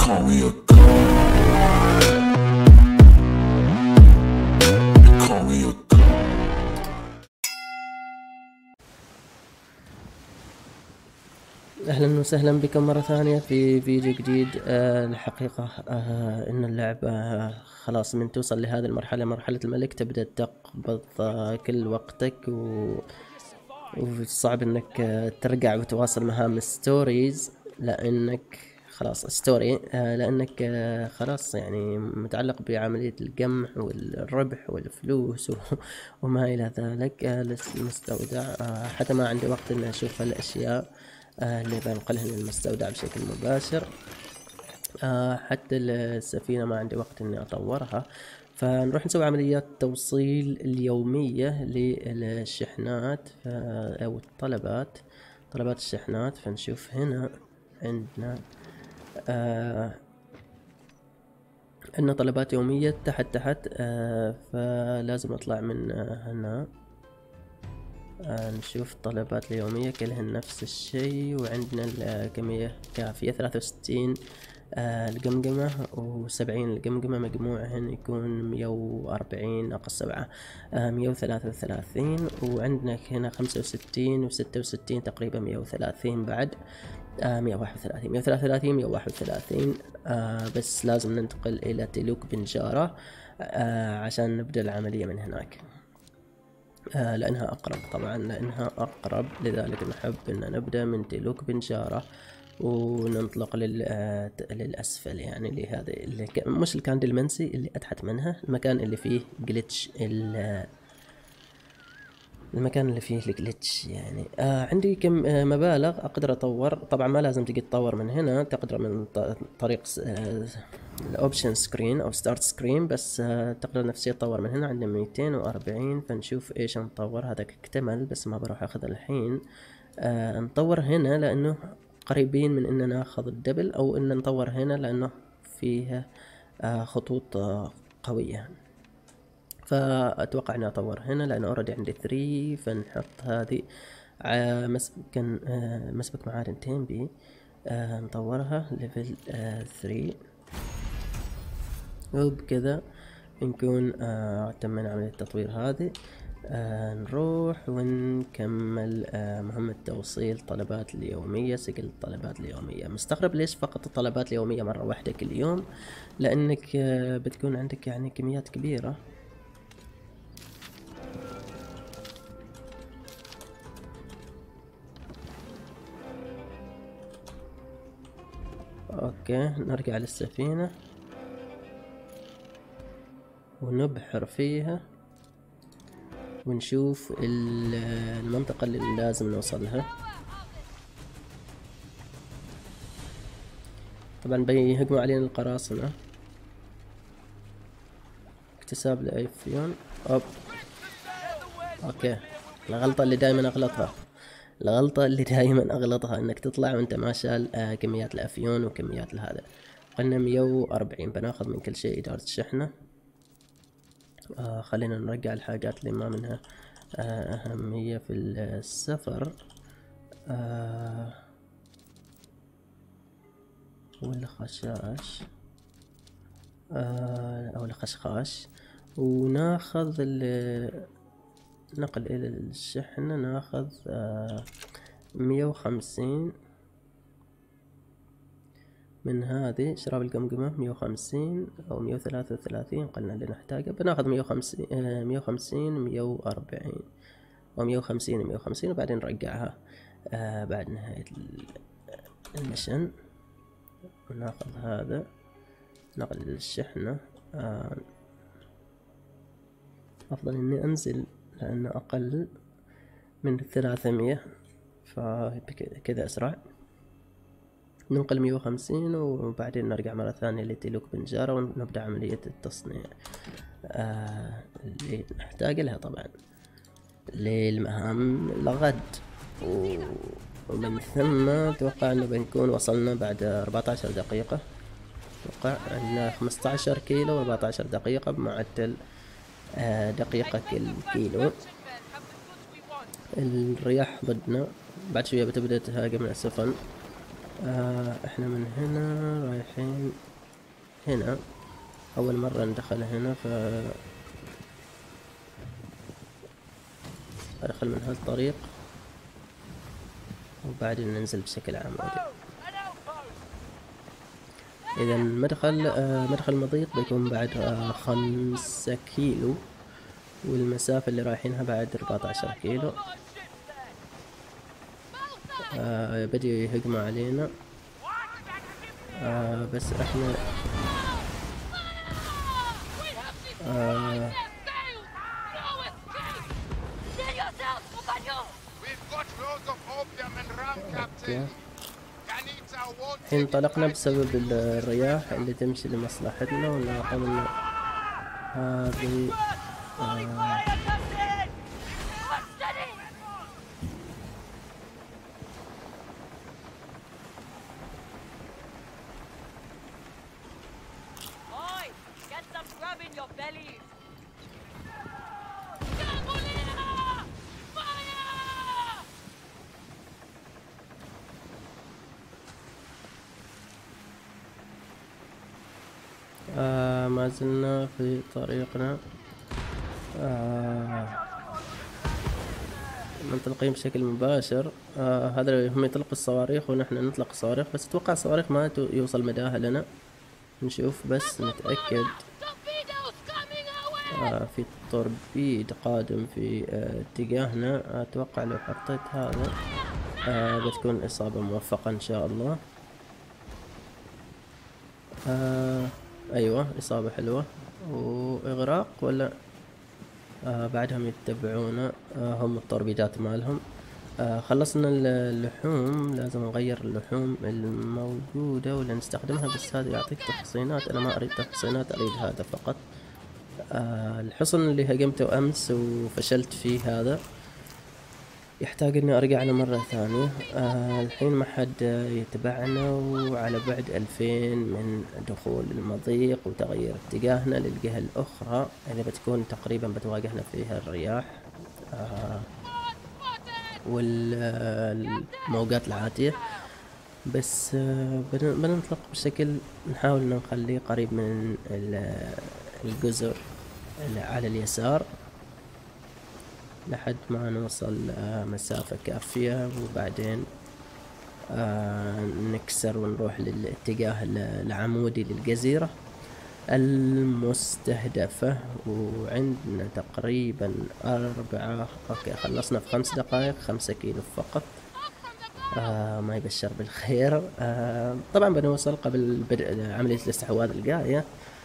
call me a god. You call me a god. اهلا وسهلا بكم مرة ثانية في فيديو جديد. الحقيقة ان اللعبة خلاص من توصل لهذه المرحلة، مرحلة الملك، تبدأ تقبض كل وقتك وصعب انك ترجع وتواصل مهام ستوريز، لانك خلاص ستوري لانك خلاص يعني متعلق بعملية القمح والربح والفلوس وما الى ذلك. المستودع حتى ما عندي وقت اني اشوف الاشياء اللي بنقلها للمستودع بشكل مباشر. حتى السفينة ما عندي وقت اني اطورها، فنروح نسوي عمليات توصيل اليومية للشحنات او الطلبات، طلبات الشحنات. فنشوف هنا عندنا عندنا طلبات يومية تحت فلازم اطلع من هنا. نشوف الطلبات اليومية كلها نفس الشيء، وعندنا الكمية كافية 63 القمقمة و70 القمقمة، مجموعهن يكون 140 ناقص 7 133. وعندنا هنا 65 و66 تقريبا 130 بعد 131 133 131. بس لازم ننتقل إلى تلوك بنجارة عشان نبدأ العملية من هناك. لأنها أقرب، طبعا لأنها أقرب، لذلك نحب أن نبدأ من تلوك بنجارة وننطلق للأسفل، يعني لهذا مش الكاندل منسي اللي أتحت منها، المكان اللي فيه جلitch، المكان اللي فيه الجلitch يعني. عندي كم مبالغ أقدر أطور. طبعا ما لازم تجي تطور من هنا، تقدر من طريق الاوبشن سكرين او ستارت سكرين، بس تقدر نفسيا تطور من هنا. عندنا 240، فنشوف ايش نطور. هذاك اكتمل بس ما بروح اخذ الحين. نطور هنا لانه قريبين من ان ناخذ الدبل، او ان نطور هنا لانه فيها خطوط قوية. فاتوقع اني اطور هنا لانه اوريدي عندي 3. فنحط هذه مسبك معادن تيمبي، نطورها ليفل 3، وبكذا نكون تمينا عملية التطوير هذه. نروح ونكمل مهمة توصيل طلبات اليومية، سجل الطلبات اليومية. مستغرب ليش فقط الطلبات اليومية مرة واحدة كل يوم، لأنك بتكون عندك يعني كميات كبيرة. اوكي، نرجع للسفينة ونبحر فيها ونشوف المنطقة اللي لازم نوصلها. طبعا بيهجموا علينا القراصنة. اكتساب لأفيون. اوكي، الغلطة اللي دايما اغلطها انك تطلع وانت ما شال كميات الافيون وكميات هذا. قلنا 140، بناخذ من كل شيء ادارة الشحنة. خلينا نرجع الحاجات اللي ما منها اهمية في السفر. ولا خشاش او الخشخاش. وناخذ نقل الى الشحنة، ناخذ 150 من هذه. شراب القمقمة 150 او 133 قلنا اللي نحتاجه. بناخذ 150 140 او 150 وبعدين نرجعها بعد نهاية المشن. وناخذ هذا نقل للشحنة. افضل اني انزل لانه اقل من 300، فكذا اسرع. ننقل 150 وبعدين نرجع مرة ثانية لتلوك بنجارة ونبدأ عملية التصنيع اللي نحتاج لها طبعا للمهام لغد. ومن ثم اتوقع انه بنكون وصلنا بعد 14 دقيقة. اتوقع عندنا 15 كيلو و14 دقيقة بمعدل دقيقة كل كيلو. الرياح ضدنا، بعد شوية بتبدأ تهاجم السفن. احنا من هنا رايحين هنا، اول مرة ندخل هنا، ادخل من هالطريق وبعدين ننزل بشكل عمودي. اذا مدخل مضيق بيكون بعد 5 كيلو، والمسافة اللي رايحينها بعد 14 كيلو. بدأوا يهجموا علينا، بس احنا اوكي. الحين انطلقنا بسبب الرياح اللي تمشي لمصلحتنا، ونلاحظ ان هذه ما زلنا في طريقنا، منطلقين بشكل مباشر. هذا هم يطلقوا الصواريخ ونحن نطلق الصواريخ، بس اتوقع الصواريخ ما يوصل مداها لنا. نشوف بس نتأكد. في توربيد قادم في اتجاهنا. اتوقع لو حطيت هذا بتكون اصابة موفقة ان شاء الله. ايوه، اصابة حلوة واغراق ولا بعدهم يتبعونا. هم التوربيدات مالهم. خلصنا اللحوم، لازم نغير اللحوم الموجودة ولا نستخدمها، بس هذا يعطيك تحصينات. انا ما اريد تحصينات، اريد هذا فقط. الحصن اللي هجمته امس وفشلت فيه هذا يحتاج اني ارجع له مرة ثانية. الحين ما حد يتبعنا، وعلى بعد 2000 من دخول المضيق وتغيير اتجاهنا للجهة الاخرى اللي بتكون تقريبا بتواجهنا فيها الرياح والموجات العاتية. بس بننطلق بشكل نحاول ان نخليه قريب من الجزر اللي على اليسار لحد ما نوصل مسافة كافية، وبعدين نكسر ونروح للاتجاه العمودي للجزيرة المستهدفة. وعندنا تقريبا 4. اوكي، خلصنا في 5 دقائق 5 كيلو فقط. ما يبشر بالخير. طبعا بنوصل قبل بدء عملية الاستحواذ الجاية.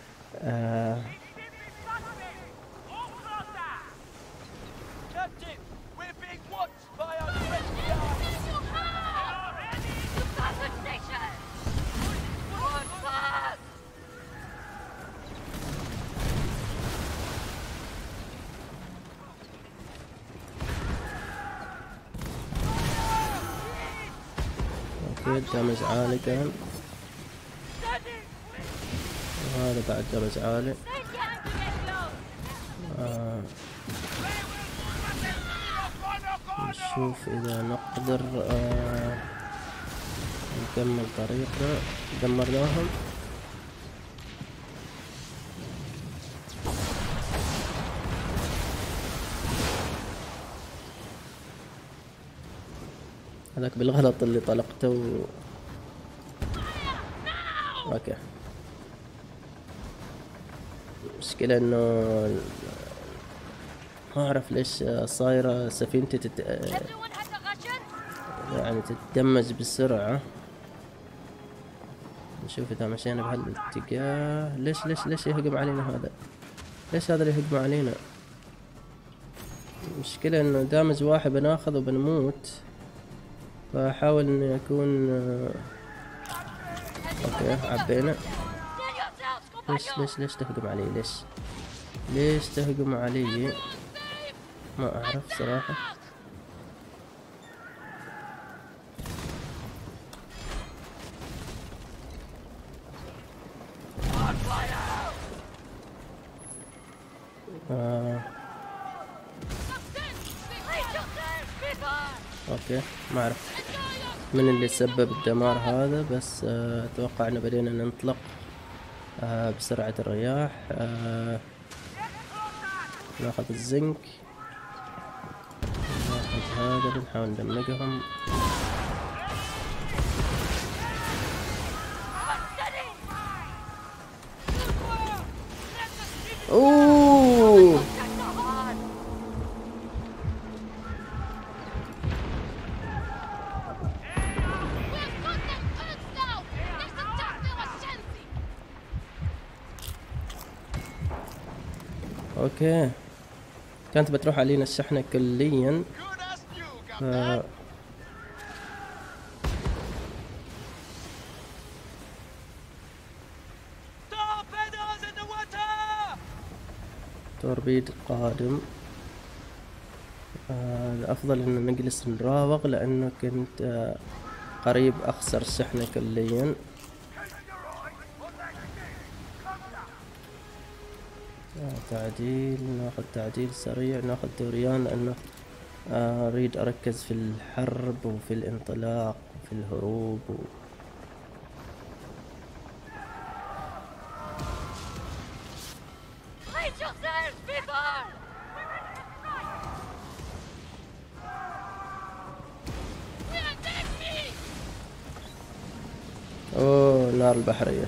دمج عالي كان، وهذا بعد دمج عالي. نشوف اذا نقدر نكمل طريقنا. دمرناهم. هذاك بالغلط اللي طلقته اوكي. المشكلة انه ما اعرف ليش صايرة سفينتي يعني تتدمج بسرعة. نشوف اذا مشينا بهالاتجاه. ليش يهجم علينا هذا؟ ليش هذا اللي يهجم علينا؟ المشكلة انه دامج واحد بناخذ وبنموت، فاحاول اني اكون اوكي. عبينا. ليش تهجم علي؟ ليش تهجم علي؟ ما اعرف صراحة. اوكي، ما اعرف. من اللي سبب الدمار هذا، بس اتوقع ان بدينا ننطلق بسرعة الرياح. ناخذ الزنك، ناخذ هذا، بنحاول ندمجهم. اوه اوكي، كانت بتروح علينا الشحنة كليا. توربيد قادم. الافضل ان نجلس نراوغ، لانه كنت قريب اخسر الشحنة كليا. تعديل، ناخذ تعديل سريع، ناخذ دوريان، لانه اريد اركز في الحرب وفي الانطلاق وفي الهروب اوه النار البحرية.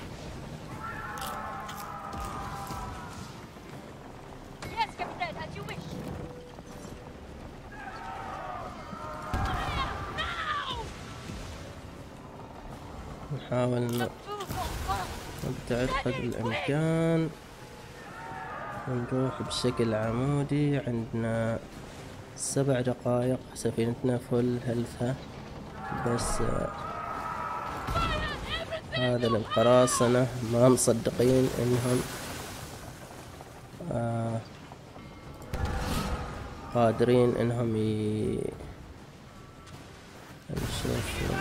نحاول نبتعد قدر الامكان، نروح بشكل عمودي. عندنا 7 دقائق، سفينتنا فل هلفها، بس هذا للقراصنة ما مصدقين انهم قادرين انهم نشوف.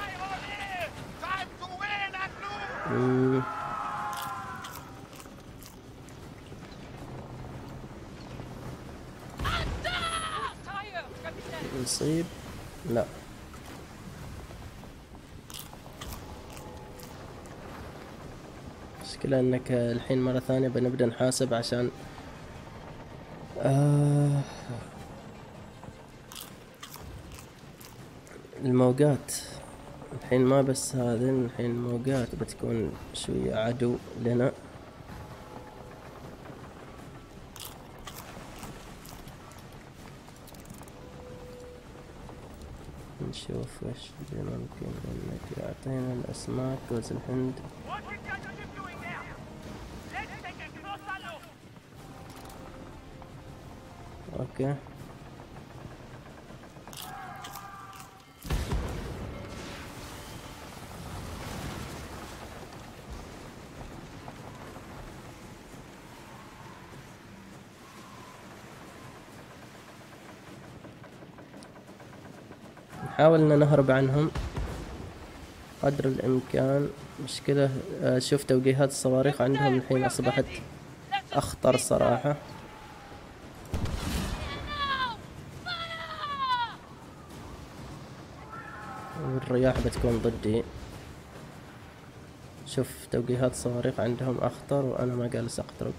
نصيب، لا مشكلة انك الحين مرة ثانية بنبدأ نحاسب عشان الموجات. الحين ما بس هذين، الحين الموجات بتكون شوية عدو لنا. نشوف وش ممكن انك يعطينا الاسماك. جوز الهند، اوكي. نحاول ان نهرب عنهم قدر الامكان. مشكلة شوف توجيهات الصواريخ عندهم الحين اصبحت اخطر صراحة. والرياح بتكون ضدي. شوف توجيهات الصواريخ عندهم اخطر، وانا ما جالس اقترب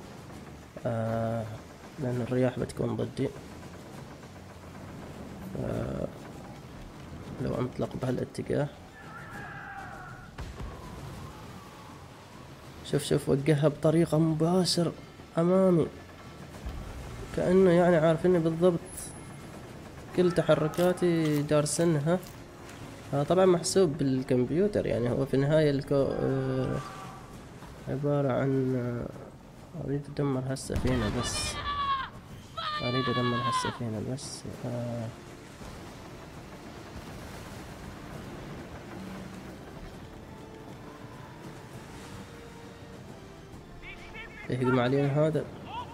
لان الرياح بتكون ضدي. لو انطلق بهالاتجاه، شوف وجهها بطريقة مباشر امامي، كأنه يعني عارفيني بالضبط كل تحركاتي دارسنها. طبعا محسوب بالكمبيوتر، يعني هو في النهاية عبارة عن اريد ادمر هالسفينة بس، اريد ادمر هالسفينة بس. يهجم علينا هذا.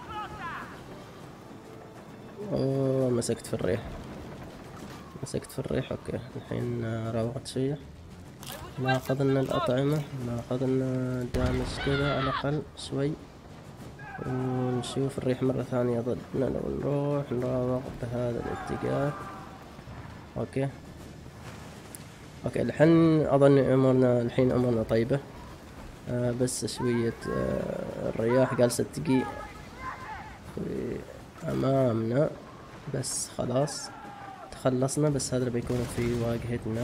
اوه مسكت في الريح، مسكت في الريح. اوكي الحين راوغت شوية. ناخذ لنا الأطعمة، ناخذ لنا دامج كذا على الأقل شوي، ونشوف الريح مرة ثانية ضدنا. لو نروح نراوغ بهذا الاتجاه. اوكي اوكي الحين اظن امورنا الحين امورنا طيبة. بس شوية الرياح جالسة تجي في امامنا، بس خلاص تخلصنا. بس هذا بيكون في واجهتنا،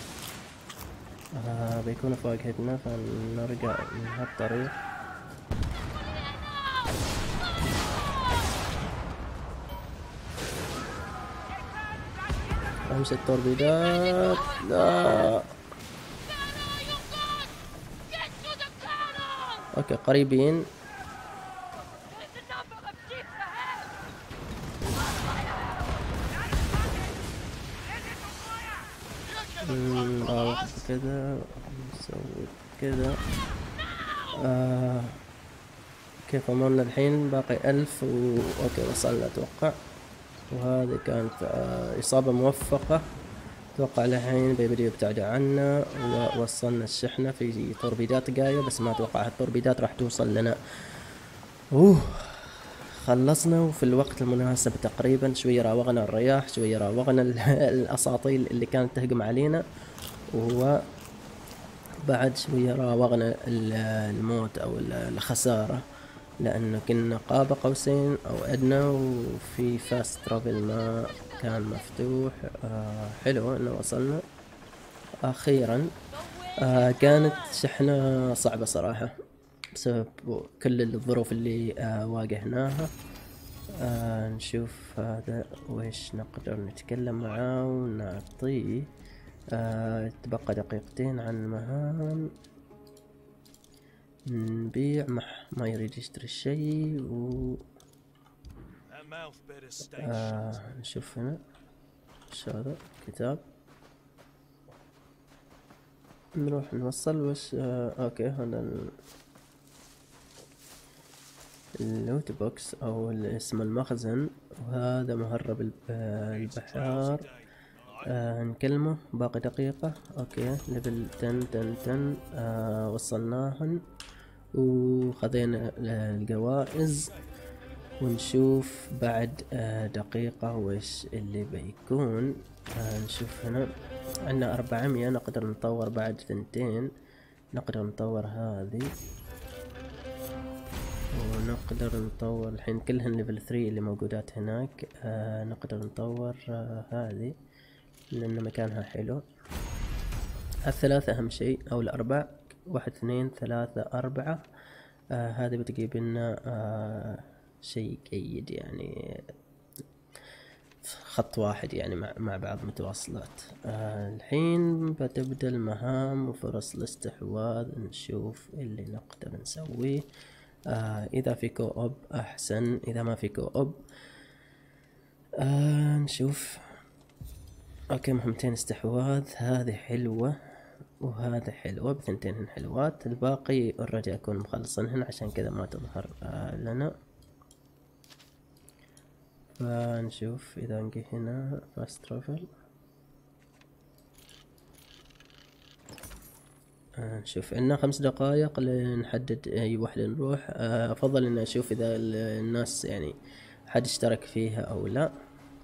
بيكون في واجهتنا، فنرجع من هالطريق. امشي التوربيدات. لا اوكي قريبين. نراوح كذا، نسوي كذا. كيف امورنا الحين؟ باقي 1000 اوكي وصلنا اتوقع. وهذه كانت اصابة موفقة. اتوقع الحين بيبدأ يبتعد عنا، ووصلنا الشحنة في توربيدات جاية، بس ما اتوقع هالتوربيدات راح توصل لنا. خلصنا وفي الوقت المناسب تقريبا. شوية راوغنا الرياح، شوية راوغنا الاساطيل اللي كانت تهجم علينا، وهو بعد شوية راوغنا الموت او الخسارة، لانه كنا قاب قوسين او ادنى، وفي فاست ترافل ما كان مفتوح. حلو انه وصلنا اخيرا. كانت شحنة صعبة صراحة بسبب كل الظروف اللي واجهناها. نشوف هذا ويش نقدر نتكلم معاه ونعطيه. تبقى دقيقتين عن المهام. نبيع ما يريد يشتري الشيء نشوف هنا ايش هذا كتاب. نروح نوصل وش. اوكي هذا اللوت بوكس او اسم المخزن، وهذا مهرب البحار. نكلمه. باقي دقيقة. اوكي ليفل 10 وصلناهن وخذينا الجوائز. ونشوف بعد دقيقة وش اللي بيكون. نشوف هنا عندنا 400. نقدر نطور بعد 2. نقدر نطور هذه، ونقدر نطور الحين كلهن ليفل 3 اللي موجودات هناك. نقدر نطور هذه لأن مكانها حلو. الثلاثة أهم شيء أو الأربع. 1 2 3 4. هذه بتجيب لنا شيء جيد يعني، خط واحد يعني مع بعض متواصلات. الحين بتبدأ المهام وفرص الاستحواذ. نشوف اللي نقدر نسويه. إذا في كو أوب أحسن، إذا ما في كو أوب نشوف. أوكي مهمتين استحواذ، هذه حلوة وهذا حلوة، بثنتين حلوات. الباقي اوريدي أكون مخلصنهن، عشان كذا ما تظهر لنا. فنشوف إذا نجي هنا فاست ترافل. نشوف عندنا 5 دقائق لنحدد أي وحدة نروح. أفضل إن أشوف إذا الناس يعني حد اشترك فيها أو لا.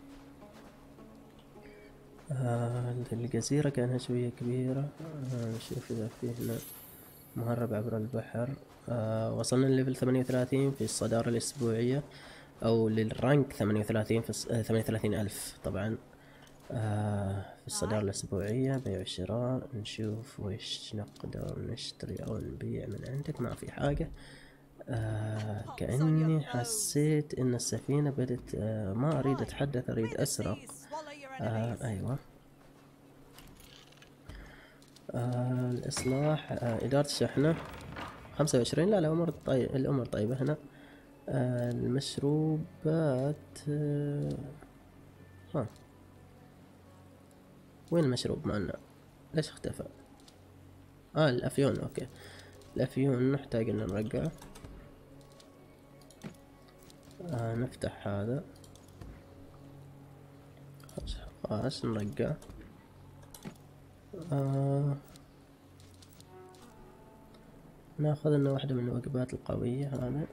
الجزيرة كانها شوية كبيرة. نشوف إذا في هنا مهرب عبر البحر. وصلنا لليفل 38 في الصدارة الأسبوعية، أو للرانك 38 في 38,000 طبعا. في الصدارة الأسبوعية. بيع وشراء. نشوف وش نقدر نشتري أو نبيع من عندك. ما في حاجة. كأني حسيت إن السفينة بدت ما أريد أتحدث، أريد أسرق. أيوة. الإصلاح. إدارة الشحنة 25. لا الأمور طيبة هنا. المشروبات. وين المشروب معنا؟ ليش اختفى؟ الأفيون. أوكي الأفيون نحتاج أن نرجعه. نفتح هذا. خلاص نرجع. ناخذ لنا واحدة من الوجبات القوية. هذا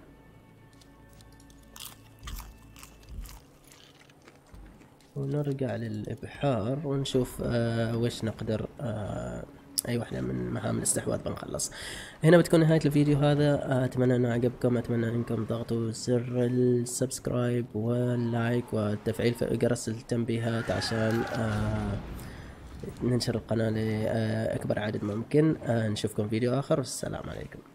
ونرجع للإبحار ونشوف وش نقدر أي واحدة من مهام الاستحواذ بنخلص. هنا بتكون نهاية الفيديو هذا. أتمنى أنه عجبكم، أتمنى أنكم تضغطوا زر السبسكرايب واللايك وتفعيل جرس التنبيهات عشان ننشر القناة لأكبر عدد ممكن. نشوفكم فيديو آخر، والسلام عليكم.